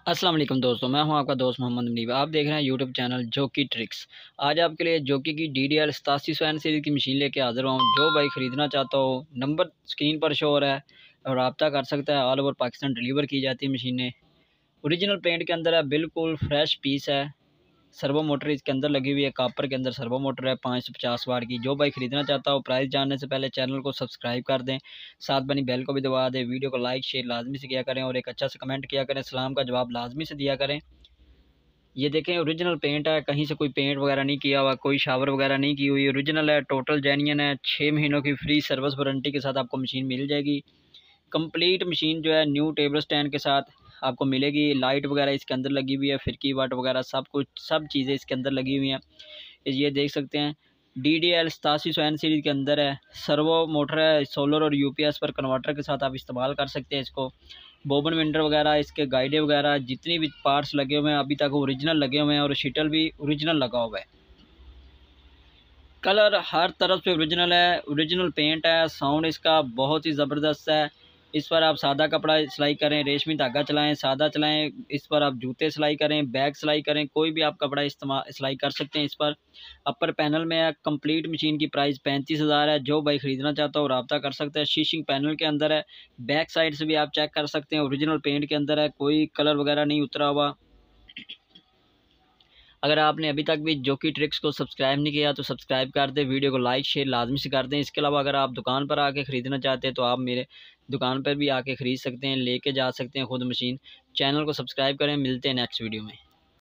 अस्सलाम वालेकुम दोस्तों, मैं हूं आपका दोस्त मोहम्मद मुनीब। आप देख रहे हैं यूट्यूब चैनल जोकी ट्रिक्स। आज आपके लिए जोकी की DDL 8700N सीरीज़ की मशीन लेके हाज़िर हूँ। जो भाई ख़रीदना चाहता हो, नंबर स्क्रीन पर शो हो रहा है और रब्ता कर सकता है। ऑल ओवर पाकिस्तान डिलीवर की जाती है मशीनें। ओरिजिनल पेंट के अंदर है, बिल्कुल फ्रेश पीस है। सर्वो मोटर इसके अंदर लगी हुई है, कॉपर के अंदर सर्वो मोटर है 550 वाट की। जो भाई ख़रीदना चाहता हो, प्राइस जानने से पहले चैनल को सब्सक्राइब कर दें, साथ बनी बेल को भी दबा दें। वीडियो को लाइक शेयर लाजमी से किया करें और एक अच्छा सा कमेंट किया करें। सलाम का जवाब लाजमी से दिया करें। ये देखें, ओरिजिनल पेंट है, कहीं से कोई पेंट वगैरह नहीं किया हुआ, कोई शावर वगैरह नहीं की हुई, ओरिजिनल है, टोटल जेन्युइन है। 6 महीनों की फ्री सर्विस वारंटी के साथ आपको मशीन मिल जाएगी। कंप्लीट मशीन जो है न्यू टेबल स्टैंड के साथ आपको मिलेगी। लाइट वगैरह इसके अंदर लगी हुई है, फिरकी वाट वगैरह सब कुछ, सब चीज़ें इसके अंदर लगी हुई हैं। ये देख सकते हैं, DDL 8700N सीरीज़ के अंदर है। सर्वो मोटर है, सोलर और UPS पर कन्वर्टर के साथ आप इस्तेमाल कर सकते हैं इसको। बोबन विंडर वगैरह, इसके गाइडे वगैरह जितनी भी पार्ट्स लगे हुए हैं अभी तक ओरिजिनल लगे हुए हैं और शीटल भी ओरिजिनल लगा हुआ है। कलर हर तरफ से ओरिजिनल है, ओरिजिनल पेंट है। साउंड इसका बहुत ही ज़बरदस्त है। इस पर आप सादा कपड़ा सिलाई करें, रेशमी धागा चलाएं, सादा चलाएं, इस पर आप जूते सिलाई करें, बैग सिलाई करें, कोई भी आप कपड़ा इस्तेमाल सिलाई कर सकते हैं इस पर। अपर पैनल में है। कंप्लीट मशीन की प्राइस 35,000 है। जो भाई ख़रीदना चाहता हो रब्ता कर सकते हैं। शीशिंग पैनल के अंदर है, बैक साइड से भी आप चेक कर सकते हैं। ओरिजिनल पेंट के अंदर है, कोई कलर वगैरह नहीं उतरा हुआ। अगर आपने अभी तक भी जोकी ट्रिक्स को सब्सक्राइब नहीं किया तो सब्सक्राइब कर दें, वीडियो को लाइक शेयर लाजमी से कर दें। इसके अलावा अगर आप दुकान पर आके ख़रीदना चाहते हैं तो आप मेरे दुकान पर भी आके ख़रीद सकते हैं, लेके जा सकते हैं खुद मशीन। चैनल को सब्सक्राइब करें, मिलते हैं नेक्स्ट वीडियो में।